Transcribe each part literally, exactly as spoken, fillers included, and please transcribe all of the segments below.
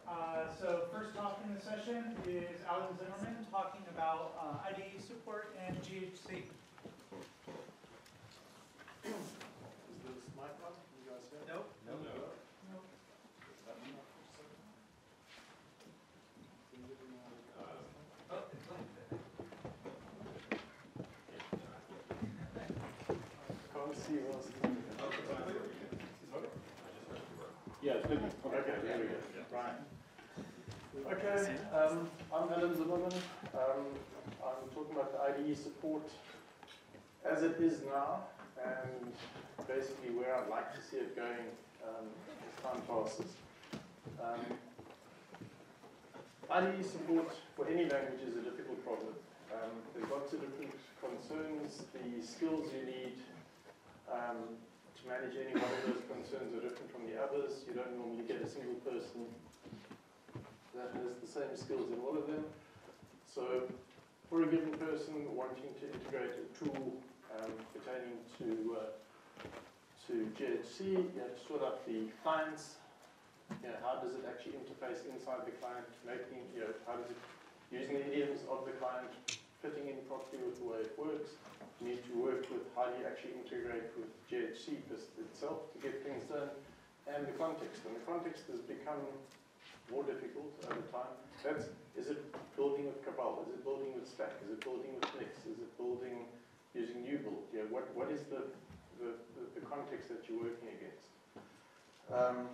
Uh, so first talk in the session is Alan Zimmerman talking about uh, I D E support and G H C. Is this mic on? You guys hear? Nope. No. No. Nope. Can't see what's Yeah, it's good. Okay, there we go. Right. Okay, um, I'm Alan Zimmerman. Um, I'm talking about the I D E support as it is now, and basically where I'd like to see it going um, as time passes. Um, I D E support for any language is a difficult problem. Um, there's lots of different concerns. The skills you need um, to manage any one of those concerns are different from the others. You don't normally get a single person that has the same skills in all of them. So for a given person wanting to integrate a tool um, pertaining to, uh, to G H C, you have to sort out the clients. You know, how does it actually interface inside the client, making, you know, how does it, using the idioms of the client, fitting in properly with the way it works. You need to work with how do you actually integrate with G H C itself to get things done, and the context. And the context has become more difficult over time. That's, is it building with Cabal? Is it building with Stack? Is it building with Nix? Is it building using Newbuild? You know, what, what is the, the, the, the context that you're working against? Um,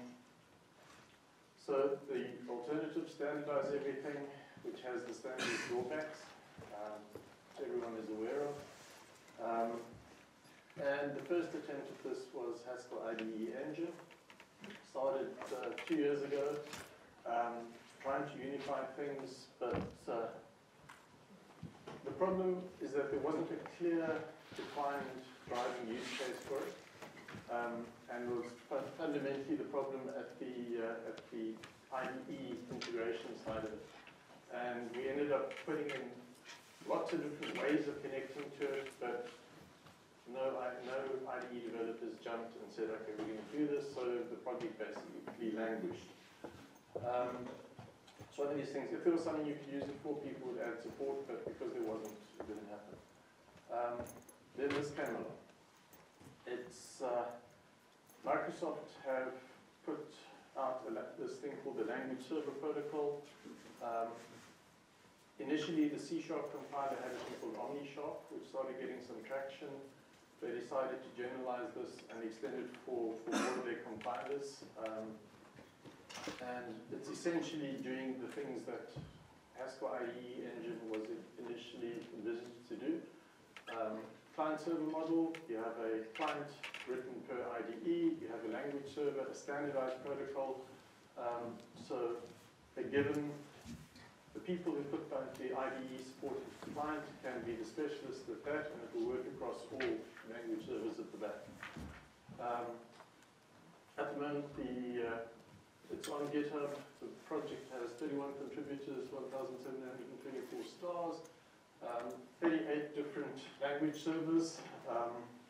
so the alternative, standardize everything, which has the standard drawbacks, um, which everyone is aware of. Um, and the first attempt at this was Haskell I D E Engine. Started uh, two years ago. Um, trying to unify things, but uh, the problem is that there wasn't a clear, defined driving use case for it, um, and was fun fundamentally the problem at the uh, at the I D E integration side of it. And we ended up putting in lots of different ways of connecting to it, but no, I, no I D E developers jumped and said, okay, we're going to do this, so the project basically languished. Um, so one of these things, if there was something you could use it for, people would add support, but because there wasn't, it didn't happen. Um, then this came along. It's, uh, Microsoft have put out a, this thing called the Language Server Protocol. Um, initially, the C Sharp compiler had a thing called OmniSharp, which started getting some traction. They decided to generalize this and extend it for, for all of their compilers. Um, And it's essentially doing the things that Haskell I D E Engine was initially envisaged to do. Um, Client-server model, you have a client written per I D E, you have a language server, a standardized protocol. Um, so a given, the people who put the I D E supported client can be the specialist at that, and it will work across all language servers at the back. Um, at the moment, the uh, it's on GitHub. The project has thirty-one contributors, one thousand seven hundred twenty-four stars, um, thirty-eight different language servers. Um,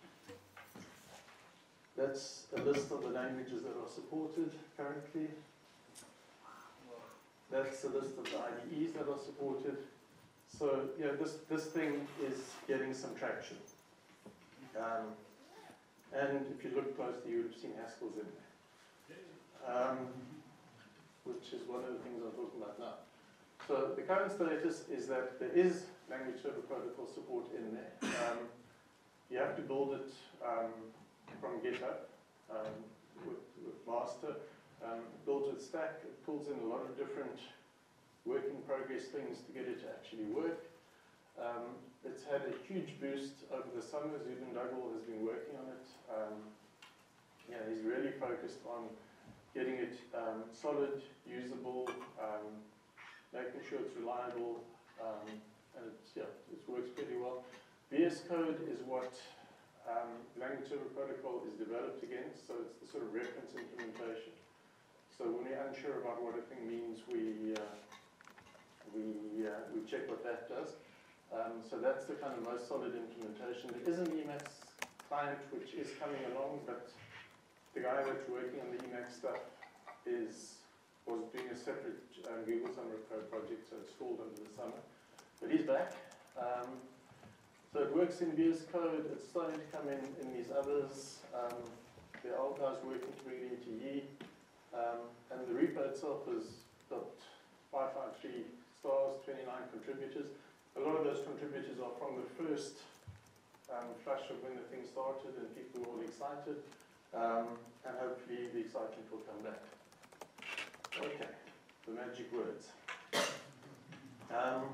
that's a list of the languages that are supported currently. That's a list of the I D Es that are supported. So, yeah, this, this thing is getting some traction. Um, and if you look closely, you would have seen Haskell's in there. Um, which is one of the things I'm talking about now. So the current status is that there is language server protocol support in there. Um, you have to build it um, from GitHub um, with, with master. Um, it builds with Stack. It pulls in a lot of different work in progress things to get it to actually work. Um, it's had a huge boost over the summer. Zubin Duggal has been working on it. Um, yeah, he's really focused on getting it um, solid, usable, um, making sure it's reliable, um, and it's, yeah, it works pretty well. V S Code is what um, Language Server Protocol is developed against, so it's the sort of reference implementation. So when we're unsure about what a thing means, we uh, we uh, we check what that does. Um, so that's the kind of most solid implementation. There is an Emacs client which is coming along, but the guy that's working on the Emacs stuff is was doing a separate um, Google Summer of Code project, so it stalled over the summer. But he's back. Um, so it works in V S Code. It's starting to come in in these others. Um, the old guys working to bring it into Yi. Um, and the repo itself has got five five three stars, twenty-nine contributors. A lot of those contributors are from the first um, flush of when the thing started and people were all excited. Um, and hopefully the excitement will come back. Okay, the magic words. Um,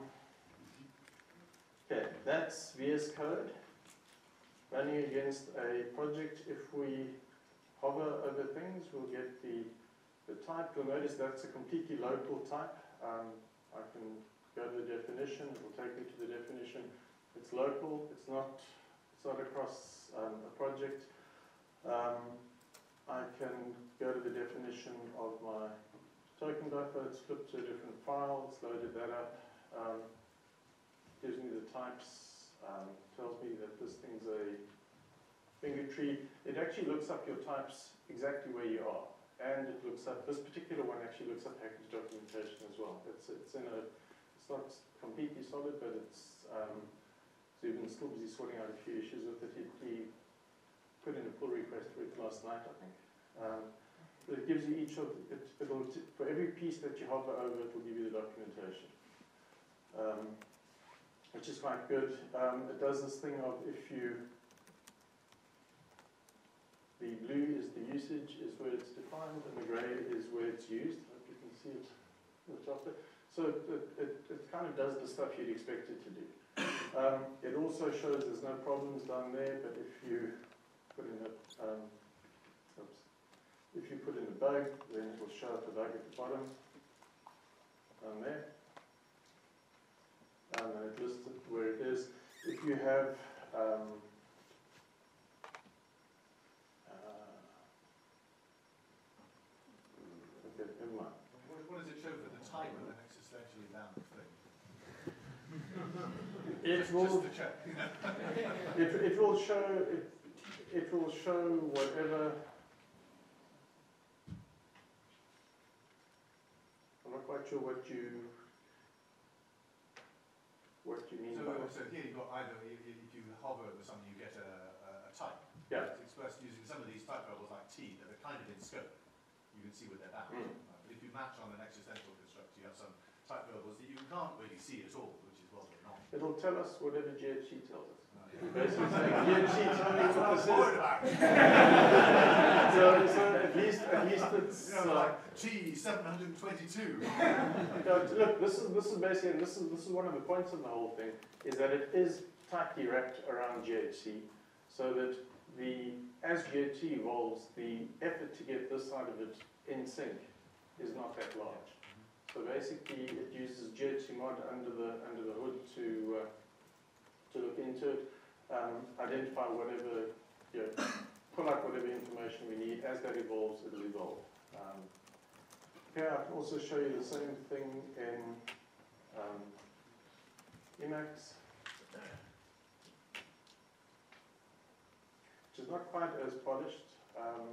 okay, that's V S Code running against a project. If we hover over things, we'll get the, the type. You'll notice that's a completely local type. Um, I can go to the definition. It will take me to the definition. It's local. It's not. It's not across um, a project. Um, I can go to the definition of my token buffer. It's flipped to a different file. It's loaded that up. Um, gives me the types. Um, tells me that this thing's a finger tree. It actually looks up your types exactly where you are, and it looks up. This particular one actually looks up package documentation as well. It's it's in a. It's not completely solid, but it's. Um, Zubin's still busy sorting out a few issues with it. He, he put in a pull request for it last night, I think. Um, but it gives you each of it. It'll t for every piece that you hover over, it will give you the documentation, um, which is quite good. Um, it does this thing of if you. The blue is the usage, is where it's defined, and the grey is where it's used. I hope you can see it in the top there. So it, it, it kind of does the stuff you'd expect it to do. Um, it also shows there's no problems down there, but if you put in a, um, oops, if you put in a bug, then it will show up the bug at the bottom, down there, um, and it lists it where it is. If you have, um, uh, okay, never mind. What, what does it show for the type of an existentially bound thing? It just, will, just to check. it, it will show it, it will show whatever. I'm not quite sure what you what you mean So, by so here you've got either if if you hover over something, you get a, a, a type. Yeah. It's expressed using some of these type bubbles like T that are kind of in scope. You can see where they're bound. Mm. Uh, but if you match on an existential construct, you have some type bubbles that you can't really see at all, which is well they're not. It'll tell us whatever G H C tells us. Uh, yeah. Basically saying G H C tell me That's what I what was this worried is. about. so, so at least at least it's You know, uh, like T seven hundred twenty-two. no, look, this is this is basically and this is this is one of the points of the whole thing, is that it is tightly wrapped around G H C, so that the as G H C evolves, the effort to get this side of it in sync is not that large. So basically, it uses G H C mod under the under the hood to uh, to look into it, um, identify whatever, you know, pull out whatever information we need. As that evolves, it'll evolve. Um, here, I can also show you the same thing in um, Emacs, which is not quite as polished, um,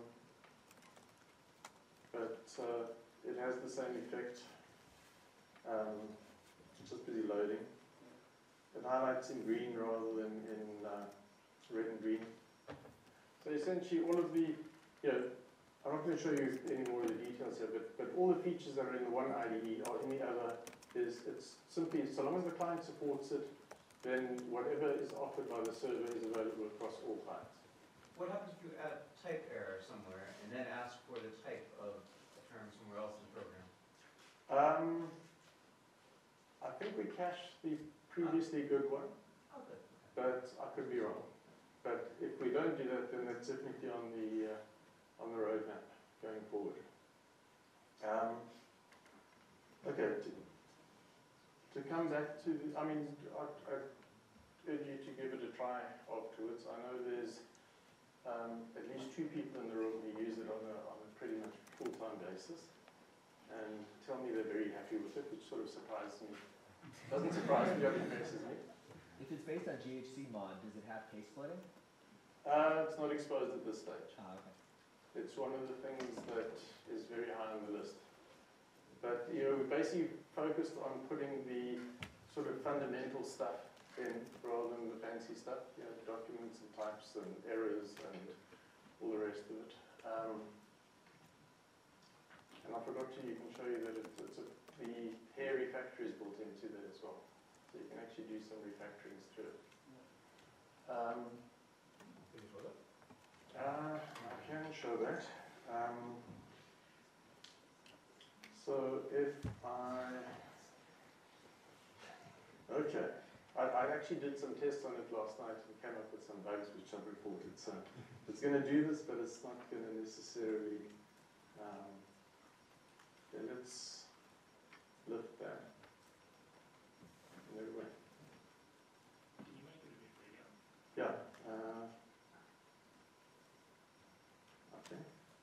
but uh, it has the same effect. Um, it's just busy loading. It highlights in green rather than in uh, red and green. So essentially all of the, you know, I'm not going to show you any more of the details here, but, but all the features that are in the one I D E or any other is, it's simply, so long as the client supports it, then whatever is offered by the server is available across all clients. What happens if you add a type error somewhere and then ask for the type of the term somewhere else in the program? Um, I think we cached the previously good one, Oh, good. but I could be wrong. But if we don't do that, then that's definitely on the uh, on the roadmap going forward. Um, okay, to, to come back to, the, I mean, I, I urge you to give it a try afterwards. I know there's um, at least two people in the room who use it on a, on a pretty much full-time basis, and tell me they're very happy with it, which sort of surprises me. Doesn't surprise me, but impresses me. If it's based on G H C mod, does it have case splitting? Uh, it's not exposed at this stage. Ah, okay. It's one of the things that is very high on the list. But, you know, we basically focused on putting the sort of fundamental stuff in rather than the fancy stuff, you know, documents and types and errors and all the rest of it. Um, and I forgot to even show you that it, it's a, the hair refactor is built into that as well. So you can actually do some refactorings through it. Um, Can you show that? uh, I can show that. Um, so if I, okay, I, I actually did some tests on it last night and came up with some bugs which I've reported. So it's going to do this, but it's not going to necessarily, um, okay, let's lift that. There we go. Can you make it a bit bigger? Yeah. Uh, okay.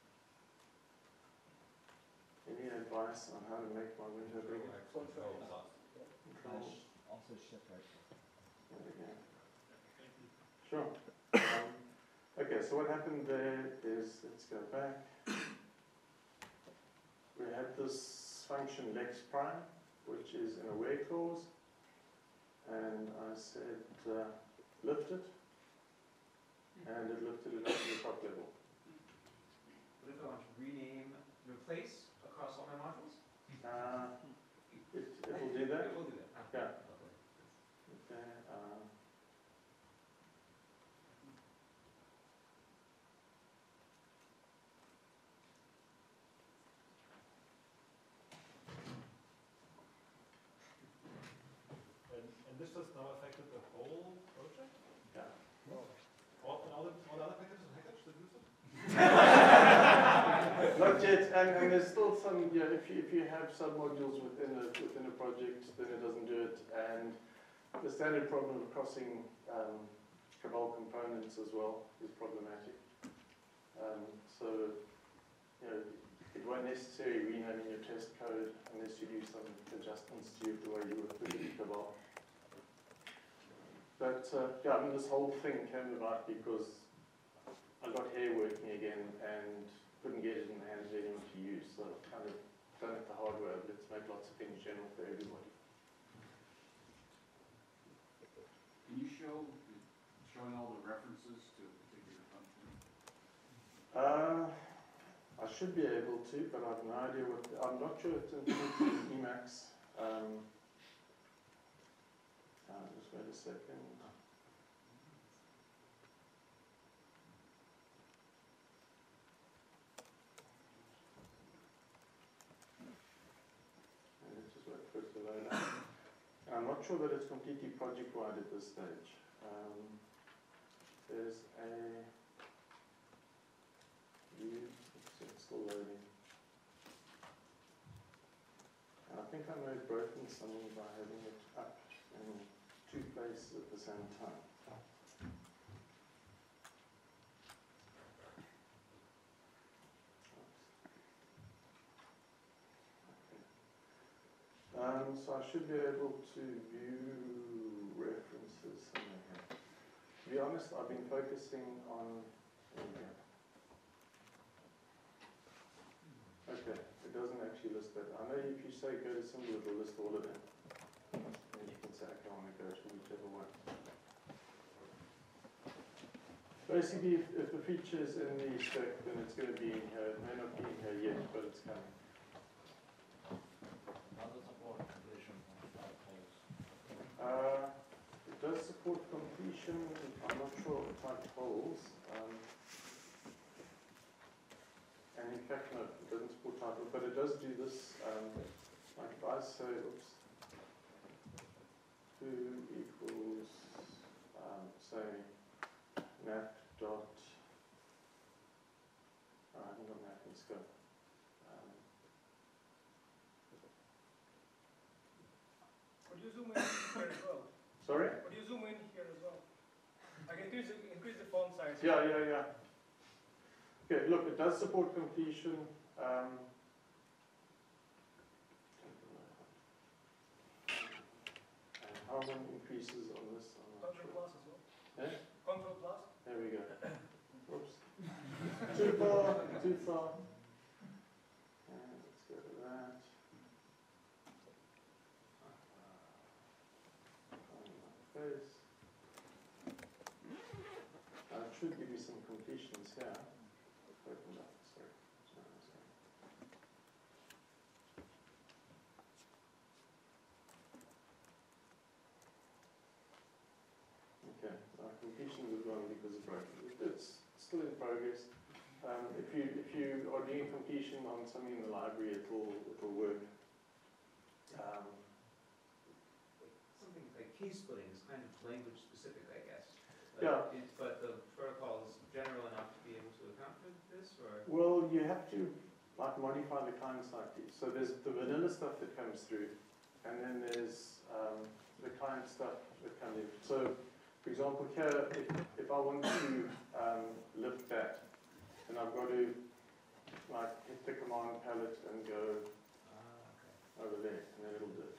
Any advice on how to make my window bigger? Uh, Control. sh- also shift right. There we go. Sure. Um, okay, so what happened there is, let's go back. We had this function lex prime, which is an aware clause, and I said uh, lift it, and it lifted it up to the top level. What if I want to rename, replace across all my modules? Uh, it, it will do that. It will do that. Ah, Yeah. lovely. Okay. Uh, And, and this has now affected the whole project? yeah. All, all, the, all the other packages and hackages that use it? Not yet, and, and there's still some, you know, if you, if you have submodules within a, within a project, then it doesn't do it, and the standard problem of crossing um, Cabal components as well is problematic. Um, so, you know, it won't necessarily rename in your test code unless you do some adjustments to the way you would put it in Cabal. But, uh, yeah, I mean, this whole thing came about because I got hair working again and couldn't get it in the hands of anyone to use, so I've kind of done it the hard way. Let's make lots of things general for everybody. Can you show, showing all the references to a particular function? Uh, I should be able to, but I've no idea what, I'm not sure it's included in Emacs. Um, uh, just wait a second. Just wait for it to load up. I'm not sure that it's completely project-wide at this stage. Um, there's a view, it's, it's still loading. And I think I may have broken something by having it up in two places at the same time. Um, so I should be able to view references somewhere here. To be honest, I've been focusing on, there we go. Okay, it doesn't actually list that. I know if you say go to symbol, it will list all of them. And you can say, okay, I want to go to whichever one. Basically, if, if the feature is in the spec, then it's going to be in here. It may not be in here yet, but it's coming. Uh, it does support completion. I'm not sure what type of holes. Um, and in fact, no, it doesn't support type of, but it does do this. Um, like if I say, oops, two equals, um, say, map dot. Oh, I haven't got map in scope. Um, Could you zoom in here as well? sorry? Could you zoom in here as well? I can increase the, increase the font size. Yeah, yeah, yeah. Okay, look, it does support completion. Um, and how many increases on this? I'm not Control sure. plus as well. Eh? Control plus. There we go. Whoops. Too far, too far. And let's go to that. Where's, uh, it should give you some completions here. Open up, sorry. No, sorry. Okay, our completions have gone because of broken. It's still in progress. Um, if you if you are doing completion on something in the library, it will it will work. Um, Something like key splitting is kind of language specific, I guess. But Yeah. it- But the protocol is general enough to be able to account for this, or? Well, you have to like modify the client slightly. So there's the vanilla stuff that comes through, and then there's um, the client stuff that comes in. So, for example, here, if, if I want to um, lift that, then I've got to like hit the command palette and go Ah, okay. over there, and then it'll do it.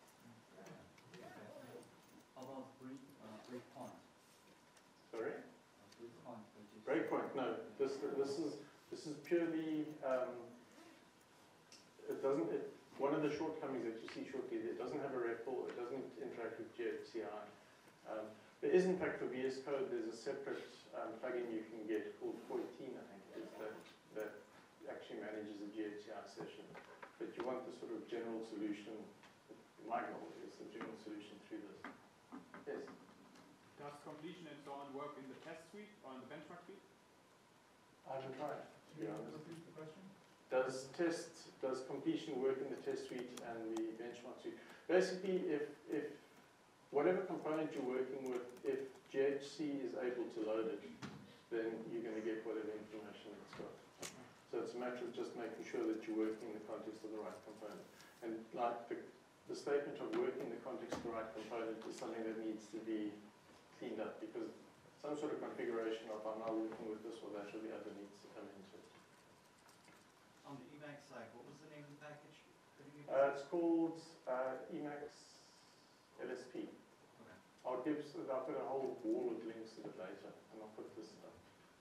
How about break, uh, breakpoint? Sorry. Uh, breakpoint, which is. Breakpoint, no. This this is this is purely. Um, it doesn't. It, one of the shortcomings that you see shortly, it doesn't have a R E P L. It doesn't interact with G H C I. Um, there is, in fact, for V S Code, there's a separate um, plugin you can get called fourteen, I think it is, that that actually manages a G H C I session. But you want the sort of general solution. My goal is the general solution through this. Yes. Does completion and so on work in the test suite or in the benchmark suite? I haven't tried, to be honest. Repeat the question? Does test, does completion work in the test suite and the benchmark suite? Basically, if, if whatever component you're working with, if G H C is able to load it, then you're going to get whatever information it's got. So it's a matter of just making sure that you're working in the context of the right component. And like the, the statement of working in the context of the right component is something that needs to be cleaned up, because some sort of configuration of I'm now working with this or that or the other needs to come into it. On the Emacs side, what was the name of the package? Could you give Uh, us- it's called uh, Emacs L S P. Okay. I'll give, I'll put a whole wall of links to it later, and I'll put this up.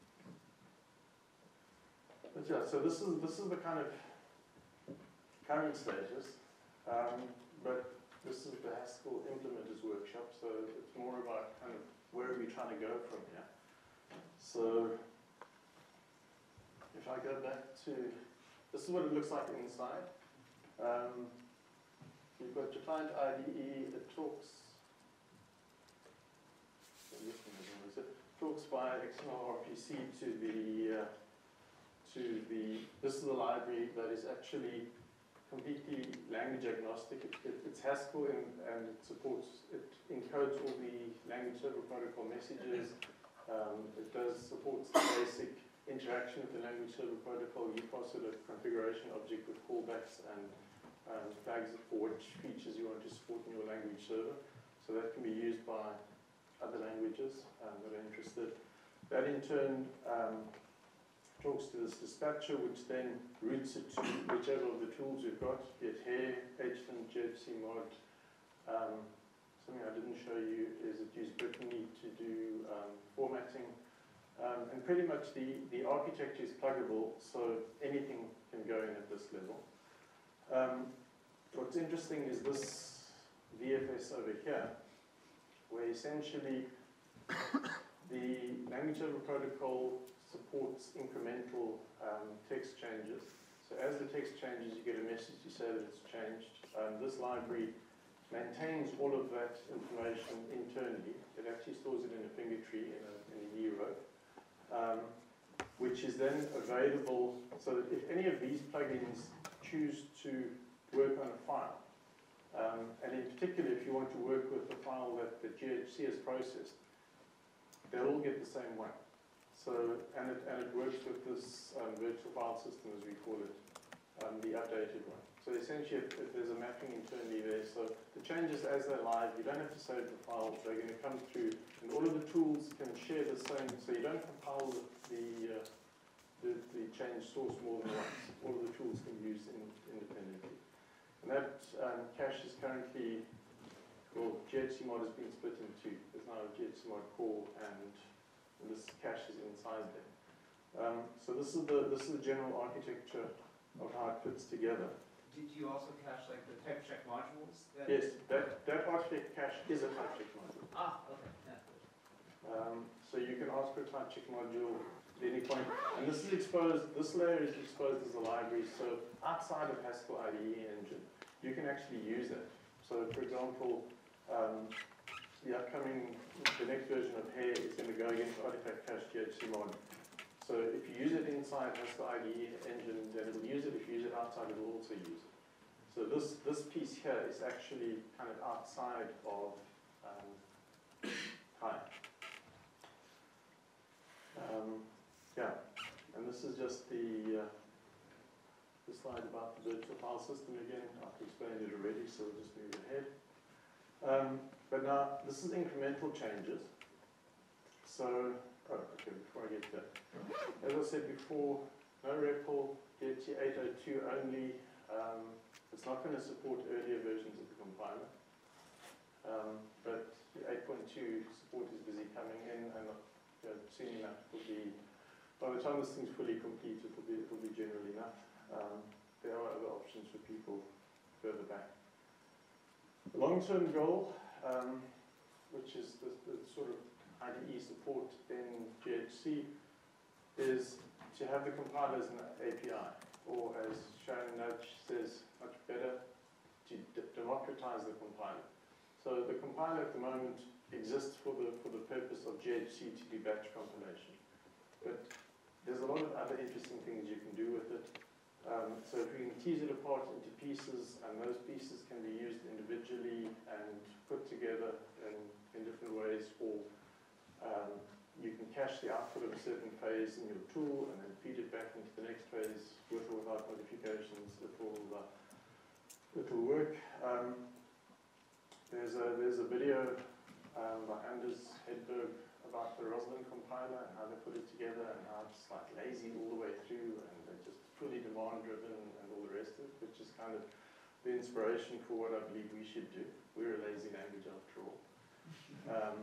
But yeah, so this is this is the kind of current status, um, but this is the Haskell Implementers Workshop, so it's more about kind of where are we trying to go from here. So if I go back to, this is what it looks like inside. Um, you've got your client I D E, it talks, it talks via X M L R P C to the, uh, to the, this is the library that is actually completely language agnostic. It, it, it's Haskell and, and it supports, it encodes all the language server protocol messages. Um, it does supports the basic interaction with the language server protocol. You pass it a configuration object with callbacks and um, flags for which features you want to support in your language server. So that can be used by other languages um, that are interested. That in turn um, talks to this dispatcher, which then routes it to whichever of the tools we've got, be it Hare, H T M L, G H C mod. Um, something I didn't show you is it uses Brittany to do um, formatting. Um, and pretty much the, the architecture is pluggable, so anything can go in at this level. Um, what's interesting is this V F S over here, where essentially the language server protocol supports incremental um, text changes. So as the text changes, you get a message to say that it's changed. Um, this library maintains all of that information internally. It actually stores it in a finger tree, in a, in a hero, um, which is then available so that if any of these plugins choose to work on a file, um, and in particular if you want to work with the file that the G H C has processed, they'll all get the same one. So, and it, and it works with this um, virtual file system, as we call it, um, the updated one. So essentially, if, if there's a mapping internally there, so the changes as they're live, you don't have to save the files, they're going to come through, and all of the tools can share the same, so you don't compile the, the, uh, the, the change source more than once. All of the tools can be used in, independently. And that um, cache is currently, well, G H C mod has been split in two. There's now a G H C mod core and and this cache is inside there. Um, so this is the this is the general architecture of how it fits together. Did you also cache like the type check modules? That Yes, that, that artifact cache is a type check module. Ah, okay, yeah. Um, so you can ask for a type check module at any point. And this is exposed, this layer is exposed as a library, so outside of Haskell I D E engine, you can actually use it. So for example, um, the upcoming, the next version of Hare is going to go against artifact cache G H C mod. So if you use it inside Haskell I D E engine, then it will use it. If you use it outside, it will also use it. So this, this piece here is actually kind of outside of um, Hire. Um, yeah, and this is just the, uh, the slide about the virtual file system again. I've explained it already, so we'll just move ahead. Um, but now, this is incremental changes. So, oh, okay, before I get there. As I said before, no R E P L, G H C eight oh two only. Um, it's not going to support earlier versions of the compiler. Um, but eight point two support is busy coming in, and you know, soon enough it will be, by the time this thing's fully complete, it will be, it will be general enough. Um, there are other options for people further back. The long-term goal, um, which is the, the sort of I D E support in G H C, is to have the compiler as an A P I, or as Sharon Nudge says, much better, to d democratize the compiler. So the compiler at the moment exists for the, for the purpose of G H C to do batch compilation. But there's a lot of other interesting things you can do with it. Um, so if we can tease it apart into pieces, and those pieces can be used individually and put together in, in different ways, or um, you can cache the output of a certain phase in your tool and then feed it back into the next phase with or without modifications. It will, uh, it will work. Um, there's, a, there's a video um, by Anders Hedberg about the Roslyn compiler and how they put it together and how it's like lazy all the way through and they're just fully demand driven and all the rest of it, which is kind of the inspiration for what I believe we should do. We're a lazy language after all. Um,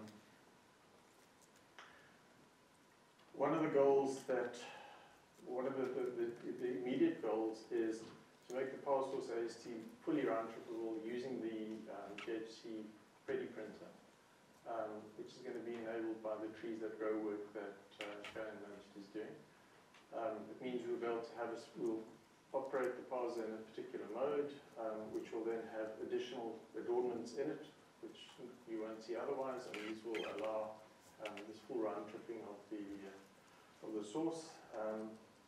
one of the goals that, one of the, the, the, the immediate goals is to make the PowerSource A S T fully round-trippable using the um, G H C Freddy printer. Um, which is going to be enabled by the trees that grow work that uh, Sharon Nudge is doing. Um, it means we'll be able to have a, we'll operate the parser in a particular mode, um, which will then have additional adornments in it, which you won't see otherwise, and these will allow um, this full round tripping of the uh, of the source. Um,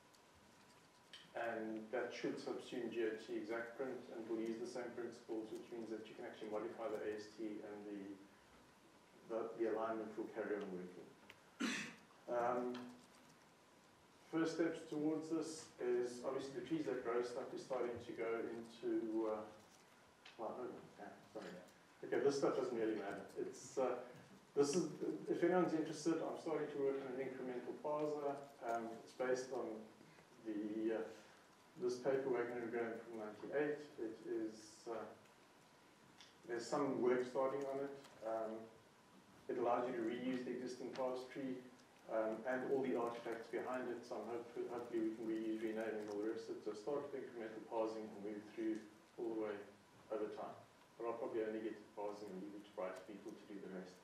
and that should subsume G H C exact print, and will use the same principles, which means that you can actually modify the A S T and the The, the alignment will carry on working. Um, first steps towards this is obviously the trees that grow stuff is starting to go into. Uh, well, no, yeah, sorry. Okay, this stuff doesn't really matter. It's uh, this is if anyone's interested, I'm starting to work on an incremental parser. Um, it's based on the uh, this paper Wagner and Graham from ninety-eight. It is uh, there's some work starting on it. Um, It allows you to reuse the existing parse tree um, and all the artifacts behind it. So I'm hopefully, hopefully we can reuse, rename, and all the rest of it. So start with incremental parsing and move through all the way over time. But I'll probably only get to parsing and leave it to bright people to do the rest.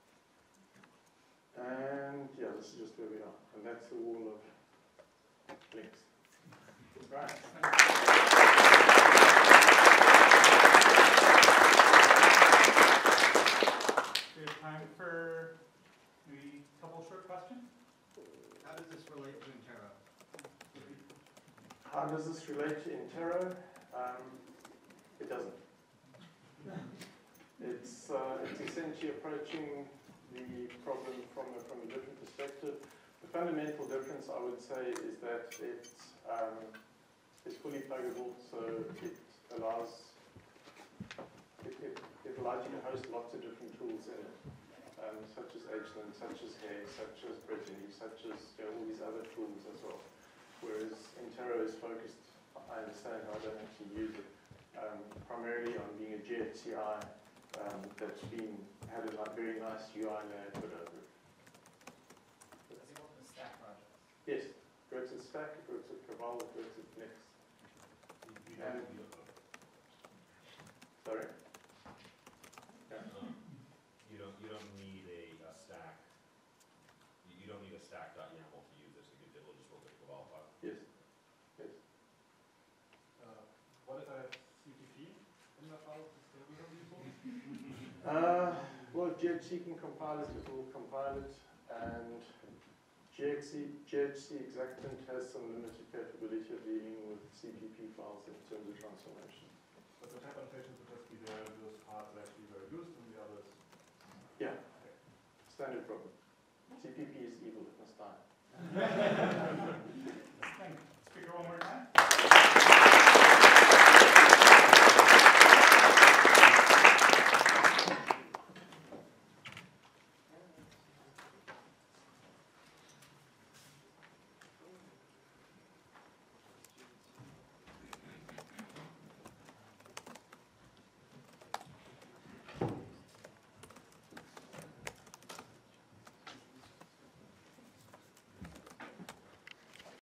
And yeah, this is just where we are. And that's the wall of links. Right. We have time for maybe a couple short questions. How does this relate to Intero? How does this relate to Intero? Um, it doesn't. It's, uh, it's essentially approaching the problem from a, from a different perspective. The fundamental difference, I would say, is that it um, is fully pluggable, so it allows it, it, it allows you to host lots of different tools in it, um, such as H L A N, such as Hare, such as Brittany, such as you know, all these other tools as well. Whereas Intero is focused, I understand, I don't actually use it, um, primarily on being a G H C I um, that's been had a like, very nice U I layer put over it. Does it work with stack projects? Yes, it works at Stack, it works at Cabal, it works at Nix. You, you don't, you, Sorry? Yeah. Um, you don't, you don't need a, a stack, you, you don't need a stack.yaml to use this, you can, it'll just work with Global file. Yes. Yes. Uh, what if I have C P P in the file? Is it still useful? Uh, well, G H C can compile it, it will compile it, and G H C, G H C Exactant has some limited capability of dealing with C P P files in terms of transformation. But the type annotations would just be there, those parts actually were used, and the others. Yeah, standard problem. C P P is evil, it must die.